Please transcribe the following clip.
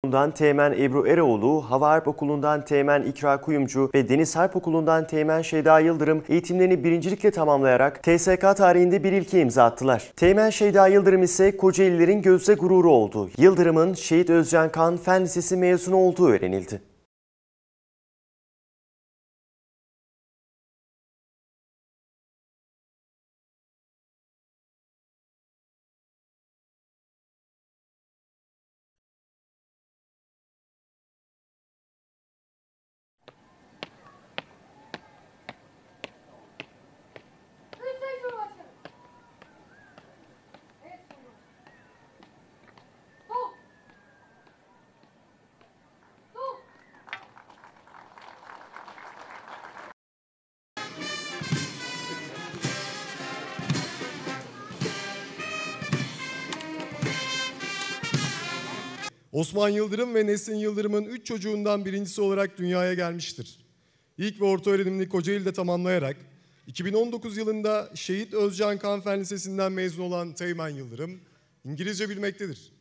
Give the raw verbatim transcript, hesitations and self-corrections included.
Teğmen Ebru Eroğlu, Hava Harp Okulu'ndan Teğmen İkra Kuyumcu ve Deniz Harp Okulu'ndan Teğmen Şeyda Yıldırım eğitimlerini birincilikle tamamlayarak T S K tarihinde bir ilke imza attılar. Teğmen Şeyda Yıldırım ise Kocaelilerin gözde gururu oldu. Yıldırım'ın Şehit Özcan Kan Fen Lisesi mezunu olduğu öğrenildi. Osman Yıldırım ve Nesin Yıldırım'ın üç çocuğundan birincisi olarak dünyaya gelmiştir. İlk ve orta öğrenimini Kocaeli'de tamamlayarak iki bin on dokuz yılında Şehit Özcan Kan Fen Lisesi'nden mezun olan Teğmen Yıldırım İngilizce bilmektedir.